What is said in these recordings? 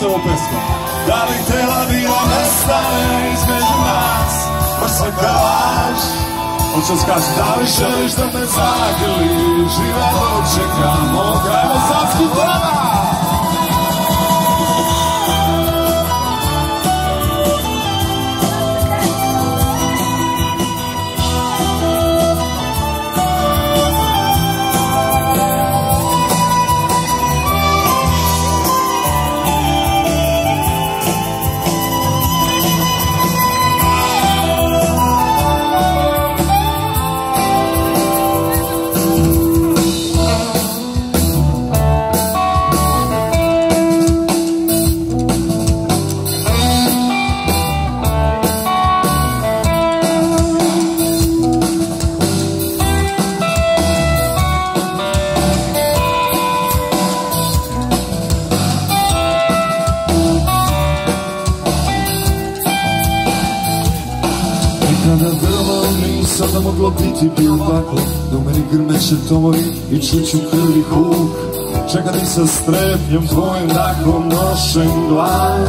Znate ovu pesmu? Da li htjela bi da nestane između nas baš svaka laž? Hoću skaži, da li želiš da me zagrliš i da dočekamo krajno zapski drama? Sada moglo biti bilo tako, da u meni grmeće tomovi i čuću krvi huk. Čekati sa strepnjom tvojim dakom nošem glav.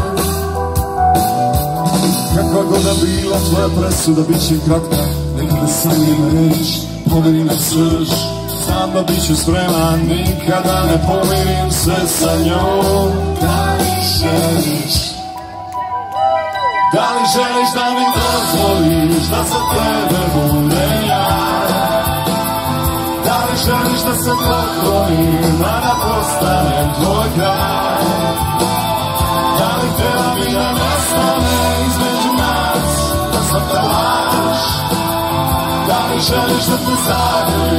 Kakva god da bila tvoja presuda, bit će kratka, nekada sam mi reč, pomeri me srž. Znam da bit ću spreman, nikada ne pomirim se sa njom. Da li želiš? Da li želiš da mi dozvoliš da za tebe bude ja? Da li želiš da se poklonim, a da postanem tvoj kralj? Da li htjela bi da nestane između nas, da sam te laž? Da li želiš da te zagrlim